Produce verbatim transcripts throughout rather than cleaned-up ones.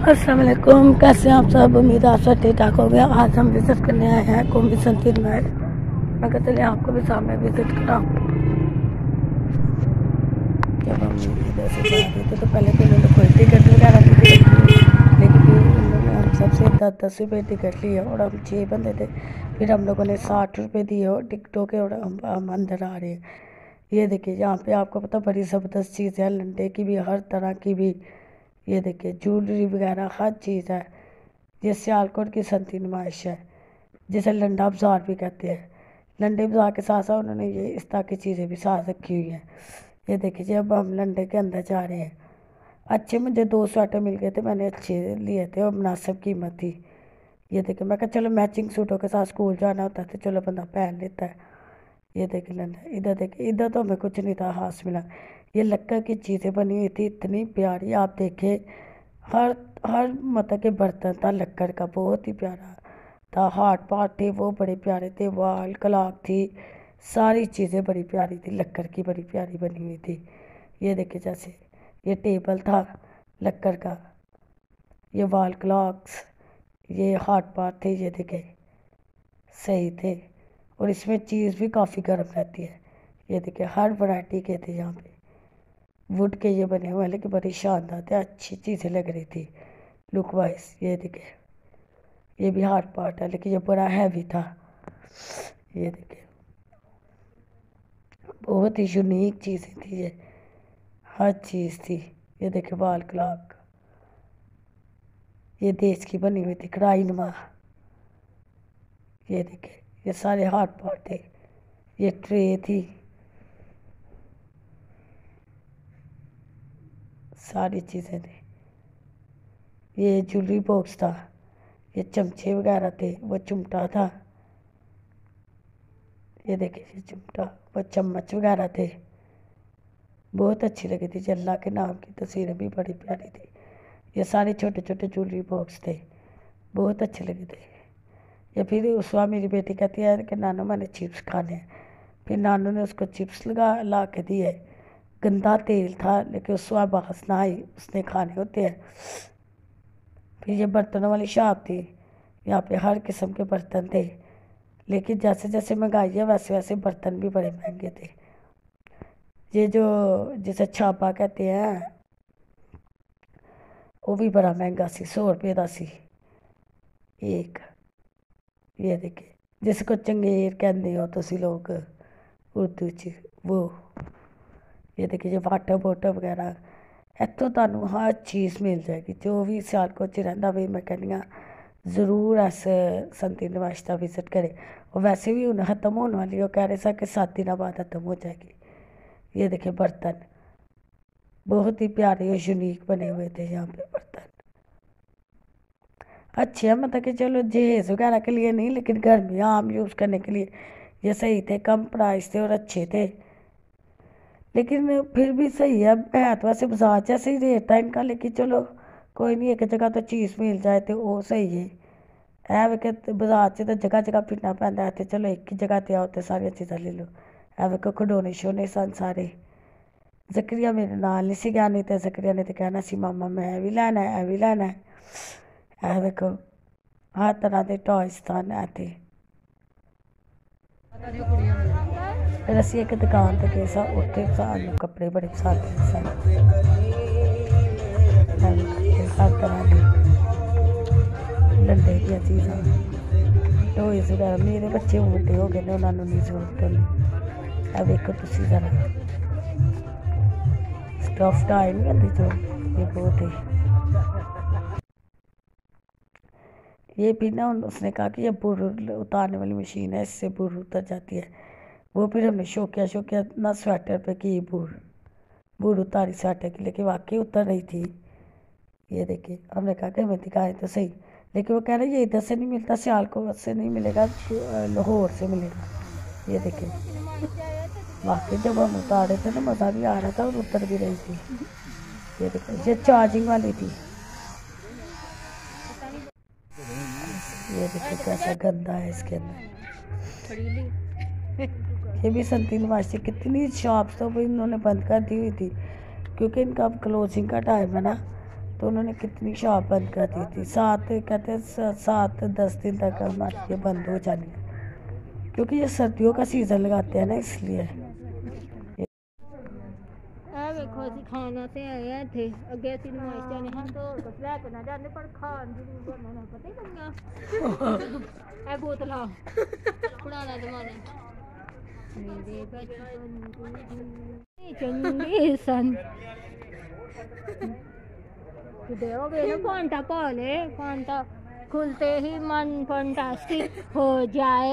अस्सलाम वालेकुम, कैसे हैं आप सब। उम्मीद है आप सब ठीक ठाक हो गया। आज हम विजिट करने आए हैं कुंभी संतीन में। मैं कहते चलिए आपको भी सामने विजिट कराऊँ। जब हम इधर से जा रहे थे तो पहले तो उन्होंने कोई टिकट वगैरह नहीं दी, लेकिन फिर उन्होंने हम सबसे दस दस रुपये टिकट लिए और हम छः बंदे थे। फिर हम लोगों ने साठ रुपये दिए और टिकटों के और हम, हम अंदर आ रहे हैं। ये देखिए यहाँ पे आपको पता बड़ी ज़बरदस्त चीज़ है, लंडे की भी, हर तरह की भी। ये देखिए ज्वेलरी वगैरह हर चीज़ है। ये सियालकोट की सनती नुमाइश है जिसे लंडा बाज़ार भी कहते हैं। लंडे बाज़ार के साथ साथ उन्होंने ये इस तरह की चीज़ें भी साथ रखी हुई हैं। ये देखिए जी, अब हम लंडे के अंदर जा रहे हैं। अच्छे मुझे दो स्वेटर मिल गए थे, मैंने अच्छे लिए थे और मुनासिब कीमत थी। ये देखिए मैं कहा चलो मैचिंग सूटों के साथ स्कूल जाना होता है तो चलो बंदा पहन लेता है। ये देखिए लंडा, इधर देखिए, इधर तो हमें कुछ नहीं था हाथ मिला। ये लक्कर की चीज़ें बनी हुई थी, इतनी प्यारी। आप देखें हर हर मतलब के बर्तन था लक्कर का, बहुत ही प्यारा था। हाथ पाट थे वो बड़े प्यारे थे, वाल कलाक थी, सारी चीज़ें बड़ी प्यारी थी, लक्कर की बड़ी प्यारी बनी हुई थी। ये देखिए जैसे ये टेबल था लक्कर का, ये वाल क्लॉक्स, ये हाथ पाट थे, ये देखे सही थे। और इसमें चीज़ भी काफ़ी गर्म रहती है। ये देखिए हर वैरायटी के थे यहाँ पे, वुड के ये बने हुए हैं लेकिन बड़ी शानदार थे, अच्छी चीज़ें लग रही थी लुक वाइज। ये देखिए ये भी हार्ड पार्ट है लेकिन ये बड़ा हैवी था। ये देखिए बहुत ही यूनिक चीज़ें थी, ये हर चीज़ थी। ये देखिए वाल क्लॉक, ये देश की बनी हुई थी कढ़ाई नुमा। ये देखिए ये सारे हार्ड पार्ट थे। ये ट्रे थी, सारी चीज़ें थी। ये ज्वेलरी बॉक्स था, ये चमचे वगैरह थे, वो चिमटा था। ये देखिए ये चिमटा, वो चम्मच वगैरह थे, बहुत अच्छी लगी थी। अल्लाह के नाम की तस्वीरें भी बड़ी प्यारी थी। ये सारे छोटे छोटे ज्वेलरी बॉक्स थे, बहुत अच्छे लगे थे। या फिर उस वक्त मेरी बेटी कहती है कि नानू मैंने चिप्स खाने हैं। फिर नानू ने उसको चिप्स लगा ला के दिए। गंदा तेल था लेकिन उस वक्त बहस ना आई, उसने खाने होते हैं। फिर ये बर्तनों वाली शॉप थी, यहाँ पे हर किस्म के बर्तन थे, लेकिन जैसे जैसे महंगाई है वैसे वैसे बर्तन भी बड़े महंगे थे। ये जो जिसे छापा कहते हैं वो भी बड़ा महंगा सी, सौ रुपये का सी एक। ये देखिए जिसको चंगेर कहते हो तुसी लोग उर्दू च वो। ये देखिए जो वाटर बोटल वगैरह इतों तुहानू हर चीज़ मिल जाएगी। जो भी सियालकोट च रहिंदा भी मैं कहनी हाँ ज़रूर इस सनती नुमाइश का विजिट करे। और वैसे भी हुण ख़त्म होने वाली है, वो कह रहे थे कि सात दिनों बाद ख़त्म हो जाएगी। ये देखिए बर्तन बहुत ही प्यारे और यूनिक बने हुए थे यहाँ पे बर्तन, अच्छे हैं। मतलब कि चलो जहेज़ वगैरह के लिए नहीं लेकिन घर में आम यूज़ करने के लिए ये सही थे, कम प्राइस थे और अच्छे थे। लेकिन फिर भी सही है, है तो वैसे बाजार जैसे ही रेट था इनका, लेकिन चलो कोई नहीं, एक जगह तो चीज़ मिल जाए तो वो सही है। है वे कि बाजार से तो जगह जगह फिरना पैंदा है, तो चलो एक ही जगह ते आओ तो सारिया चीज़ां ले लो। है वे को खिडौने शोने सन सारे। जकरिया मेरे नाल नहीं सी गया, नहीं तो जकरिया ने तो कहना सी मामा मैं भी लैना है, भी लैना है। है वे को हर तरह के टॉयज सन है थे। फिर असी एक दुकान ते गए सा, उत्थे सानू कपड़े बड़े पसंद आए सन, हर तरह के लंडे दी चीज़ां, टॉयज वगैरह। मेरे बच्चे बड्डे हो गए ने, उन्होंने नहीं जरूरत होंदी। है देखो तुसी जरा स्टफ टाई नहीं कहती जो, ये बहुत ही ये भी ना। उसने कहा कि ये बुर उतारने वाली मशीन है, इससे बुर उतर जाती है। वो फिर हमने शौकिया शौकिया ना स्वेटर पे की बुर बुर उतारी स्वेटर की, लेकिन वाकई उतर रही थी। ये देखिए हमने कहा कि हमें दिखाएं तो सही, लेकिन वो कह रहे ये इधर से नहीं मिलता, सियालकोट से नहीं मिलेगा, लाहौर से मिलेगा। ये देखिए वाकई जब हम उतार रहे थे ना मज़ा भी आ रहा था और उतर भी रही थी। ये देखिए ये चार्जिंग वाली थी। ये देखिए कैसा गंदा है इसके अंदर। ये भी सनती नुमाइश, कितनी शॉप्स तो भी इन्होंने बंद कर दी हुई थी क्योंकि इनका अब क्लोजिंग का टाइम है ना, तो उन्होंने कितनी शॉप बंद कर दी थी। सात कहते हैं सात दस दिन तक हमारी ये बंद हो जानी है, क्योंकि ये सर्दियों का सीज़न लगाते हैं ना, इसलिए। देखो ਅਸੀਂ ਖਾਣਾ ਤੇ ਆਏ ਆ ਇੱਥੇ ਅੱਗੇ ਅਸੀਂ ਨਮਾਜ਼ ਤੇ ਆਨੇ ਹਾਂ ਤਾਂ ਹੋਰ ਕੁਝ ਲੈ ਕੇ ਨਾ ਜਾਂਦੇ ਪਰ ਖਾਣ ਜ਼ਰੂਰ ਬਣਨਾ ਨਾ ਪਤਾ ਹੀ ਕੰਗਾ ਇਹ ਬੋਤਲਾਂ ਪੁਰਾਣਾ ਜ਼ਮਾਨੇ ਮੇਰੇ ਬਚਪਨ ਚੰਗੇ ਸਨ ਕਿਤੇ ਹੋ ਗਏ ਨਾ ਫਾਂਟਾ ਪਾ ਲੈ ਫਾਂਟा खुलते ही मन फंटास्टिक हो जाए।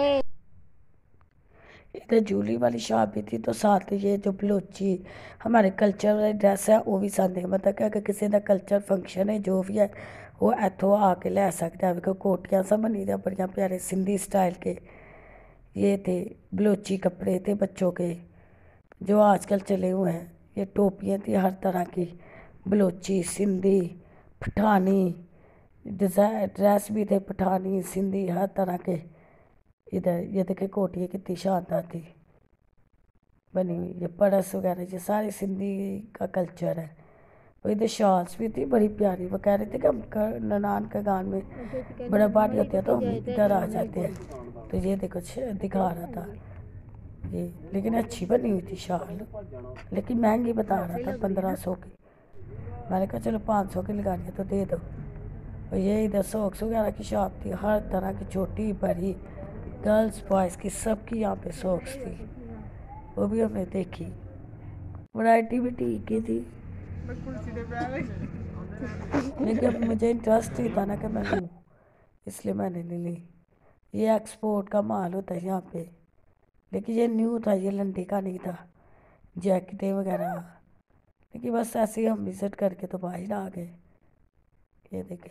इधर जूलरी वाली शॉप भी थी, तो साथ ये जो बलोची हमारे कल्चर वाली ड्रेस है वो भी साथ मतलब कि अगर किसी का कल्चर फंक्शन है जो भी है वो इतों आके ले सकता है। कोटियां सब बनी दी बड़िया प्यारे सिंधी स्टाइल के। ये थे बलोची कपड़े थे बच्चों के जो आजकल चले हुए हैं। ये टोपियाँ थी हर तरह की, बलोची, सिंधी, पठानी, डिज़ाइन ड्रेस भी थे, पठानी, सिंधी, हर तरह के। इधर ये देखे कोटियाँ कितनी शानदार थी बनी हुई, ये पर्स वगैरह ये सारे सिंधी का कल्चर है। और इधर शॉल्स भी थी बड़ी प्यारी। वो कह रहे थे कि हम ननान का गान में बड़ा पार्टी होती है तो हम इधर आ जाते हैं, तो ये देखो दिखा रहा था ये। लेकिन अच्छी बनी हुई थी शॉल, लेकिन महंगी बता रहा था पंद्रह सौ की। मैंने कहा चलो पाँच सौ की लगानी है तो दे दो। और ये इधर सॉक्स वगैरह की शॉप थी, हर तरह की, छोटी बड़ी, गर्ल्स बॉयज़ की, सबकी यहाँ पे सॉक्स थी, वो भी हमने देखी। वैरायटी भी ठीक ही थी, लेकिन मुझे इंटरेस्ट ही था ना कि मैं लूँ, इसलिए मैंने नहीं ली। ये एक्सपोर्ट का माल होता है यहाँ पे, लेकिन ये न्यू था, ये लंडी का नहीं था, जैकेटें वगैरह। लेकिन बस ऐसे ही हम विज़िट करके तो बाहर आ गए। ये देखे,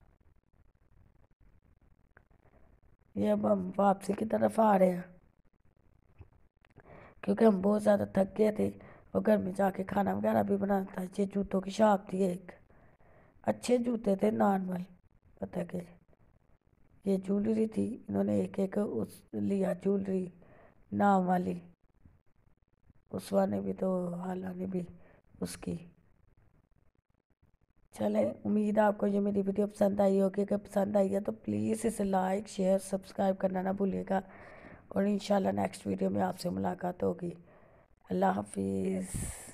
ये अब हम वापसी की तरफ आ रहे हैं क्योंकि हम बहुत ज़्यादा थक गए थे और घर में जाके खाना वगैरह भी बनाना था। ये जूतों की शॉप थी एक, अच्छे जूते थे नॉर्मल, पता के। ये ज्वेलरी थी, इन्होंने एक एक उस लिया ज्वेलरी नाम वाली, उसवा ने भी तो हाला ने भी उसकी। चले, उम्मीद है आपको ये मेरी वीडियो पसंद आई होगी। अगर पसंद आई है तो प्लीज़ इसे लाइक शेयर सब्सक्राइब करना ना भूलिएगा। और इंशाल्लाह नेक्स्ट वीडियो में आपसे मुलाकात होगी। अल्लाह हाफिज़।